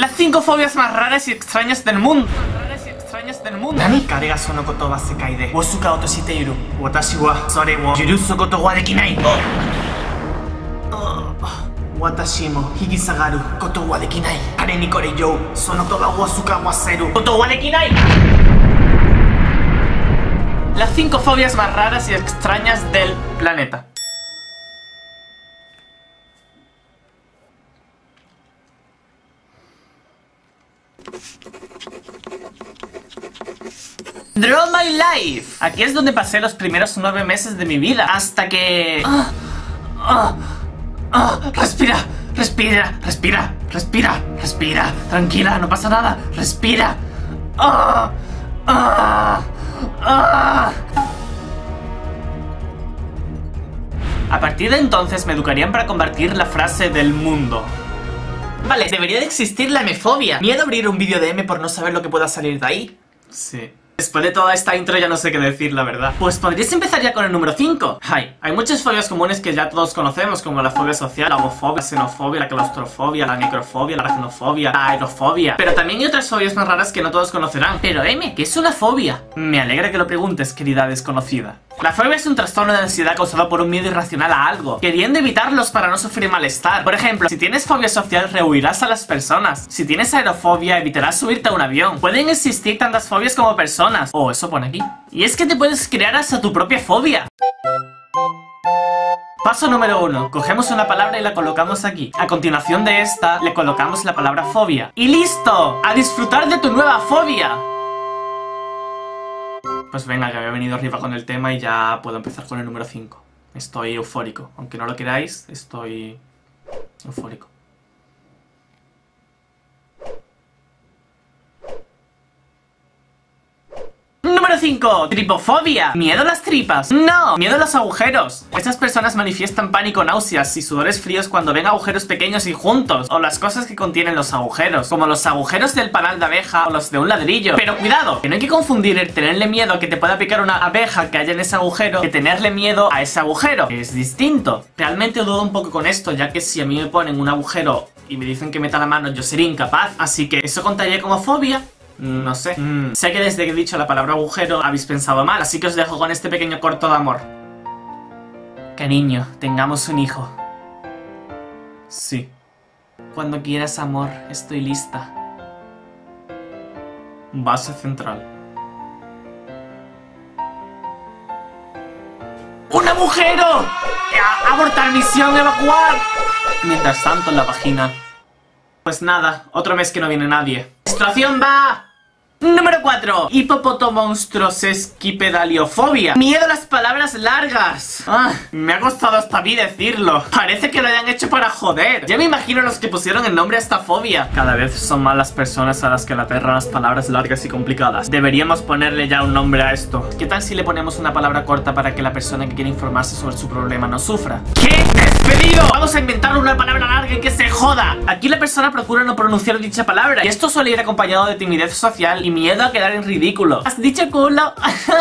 Las 5 fobias más raras y extrañas del mundo. Nani? Kare ga sono koto wa sekai de osuka to shite iru. Watashi wa sore wo yurusu koto wa dekinai. Watashi mo higisagaru koto wa dekinai. Kare ni kore you sono koto wa osuka wa seru koto wa dekinai. Las 5 fobias más raras y extrañas del planeta. Draw My Life. Aquí es donde pasé los primeros 9 meses de mi vida. Hasta que... Respira, respira, respira, respira, respira. Tranquila, no pasa nada. Respira. A partir de entonces me educarían para convertir la frase del mundo. Vale, debería de existir la M-fobia. Miedo a abrir un vídeo de M por no saber lo que pueda salir de ahí. Sí. Después de toda esta intro ya no sé qué decir, la verdad. Pues podrías empezar ya con el número 5. Hay muchas fobias comunes que ya todos conocemos, como la fobia social, la homofobia, la xenofobia, la claustrofobia, la necrofobia, la aracnofobia, la aerofobia. Pero también hay otras fobias más raras que no todos conocerán. Pero M, ¿qué es una fobia? Me alegra que lo preguntes, querida desconocida. La fobia es un trastorno de ansiedad causado por un miedo irracional a algo, queriendo evitarlos para no sufrir malestar. Por ejemplo, si tienes fobia social, rehuirás a las personas. Si tienes aerofobia, evitarás subirte a un avión. Pueden existir tantas fobias como personas. Oh, eso pone aquí. Y es que te puedes crear hasta tu propia fobia. Paso número 1. Cogemos una palabra y la colocamos aquí. A continuación de esta, le colocamos la palabra fobia. ¡Y listo! ¡A disfrutar de tu nueva fobia! Pues venga, que había venido arriba con el tema y ya puedo empezar con el número 5. Estoy eufórico. Aunque no lo queráis, estoy eufórico. Número 5. Tripofobia. Miedo a las tripas. No, miedo a los agujeros. Estas personas manifiestan pánico, náuseas y sudores fríos cuando ven agujeros pequeños y juntos, o las cosas que contienen los agujeros, como los agujeros del panal de abeja o los de un ladrillo. Pero cuidado, que no hay que confundir el tenerle miedo a que te pueda picar una abeja que haya en ese agujero que tenerle miedo a ese agujero, que es distinto. Realmente dudo un poco con esto, ya que si a mí me ponen un agujero y me dicen que meta la mano, yo sería incapaz. Así que eso contaría como fobia. No sé. Sé que desde que he dicho la palabra agujero habéis pensado mal, así que os dejo con este pequeño corto de amor. Cariño, tengamos un hijo. Sí. Cuando quieras, amor, estoy lista. Base central. ¡Un agujero! ¡Abortar misión, evacuar! Mientras tanto en la vagina. Pues nada, otro mes que no viene nadie. ¡Menstruación va! Número 4. Hipopotomonstrosesquipedaliofobia. Miedo a las palabras largas. Me ha costado hasta a mí decirlo. Parece que lo hayan hecho para joder. Ya me imagino los que pusieron el nombre a esta fobia. Cada vez son más las personas a las que le aterran las palabras largas y complicadas. Deberíamos ponerle ya un nombre a esto. ¿Qué tal si le ponemos una palabra corta para que la persona que quiere informarse sobre su problema no sufra? ¿Qué? ¡Despedido! Vamos a inventar una palabra larga y que se joda. Aquí la persona procura no pronunciar dicha palabra, y esto suele ir acompañado de timidez social y miedo a quedar en ridículo. ¿Has dicho culo?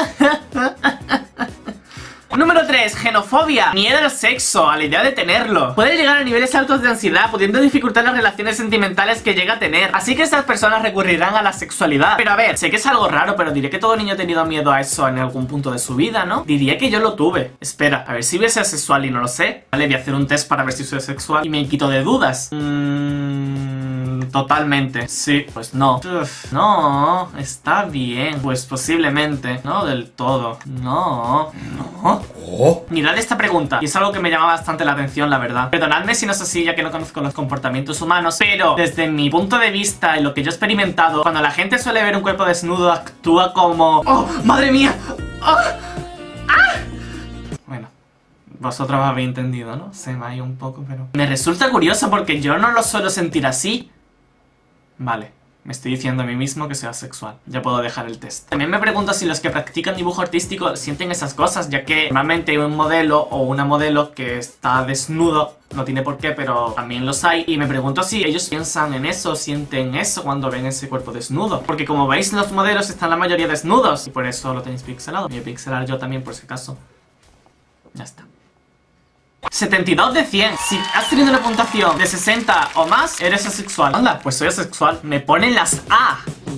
Número 3. Genofobia. Miedo al sexo, a la idea de tenerlo. Puede llegar a niveles altos de ansiedad, pudiendo dificultar las relaciones sentimentales que llega a tener. Así que estas personas recurrirán a la sexualidad. Pero a ver, sé que es algo raro, pero diré que todo niño ha tenido miedo a eso en algún punto de su vida, ¿no? Diría que yo lo tuve. Espera, a ver si voy a ser sexual y no lo sé. Vale, voy a hacer un test para ver si soy sexual y me quito de dudas. Totalmente. Sí, pues no. No, está bien. Pues posiblemente. No del todo. No. Mirad esta pregunta, y es algo que me llama bastante la atención, la verdad. Perdonadme si no es así, ya que no conozco los comportamientos humanos, pero desde mi punto de vista y lo que yo he experimentado, cuando la gente suele ver un cuerpo desnudo, actúa como... ¡Oh, madre mía! ¡Oh! ¡Ah! Bueno, vosotros habéis entendido, ¿no? Se me ha ido un poco, pero... Me resulta curioso porque yo no lo suelo sentir así. Vale. Me estoy diciendo a mí mismo que soy asexual. Ya puedo dejar el test. También me pregunto si los que practican dibujo artístico sienten esas cosas, ya que normalmente hay un modelo o una modelo que está desnudo. No tiene por qué, pero también los hay. Y me pregunto si ellos piensan en eso, sienten eso cuando ven ese cuerpo desnudo. Porque como veis, los modelos están la mayoría desnudos. Y por eso lo tenéis pixelado. Voy a pixelar yo también, por si acaso. Ya está. 72 de 100. Si has tenido una puntuación de 60 o más, eres asexual. Anda, pues soy asexual. Me ponen las A.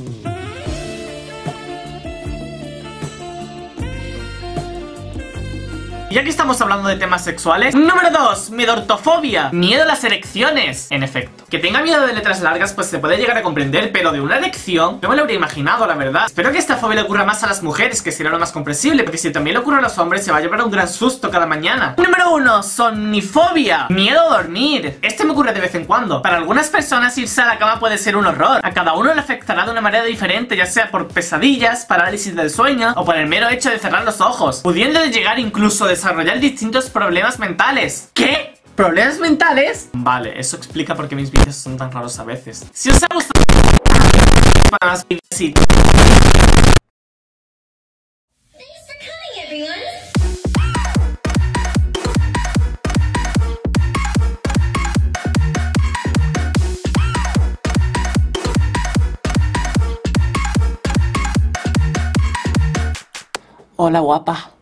Ya que estamos hablando de temas sexuales, número 2, medortofobia, miedo a las erecciones. En efecto, que tenga miedo de letras largas pues se puede llegar a comprender, pero de una erección no me lo habría imaginado, la verdad. Espero que esta fobia le ocurra más a las mujeres, que será lo más comprensible, porque si también le ocurre a los hombres se va a llevar un gran susto cada mañana. Número 1, somnifobia, miedo a dormir. Este me ocurre de vez en cuando. Para algunas personas irse a la cama puede ser un horror. A cada uno le afectará de una manera diferente, ya sea por pesadillas, parálisis del sueño o por el mero hecho de cerrar los ojos, pudiendo llegar incluso a desarrollar distintos problemas mentales. ¿Qué? ¿Problemas mentales? Vale, eso explica por qué mis vídeos son tan raros a veces. Si os ha gustado para más vídeos así. Hola, guapa.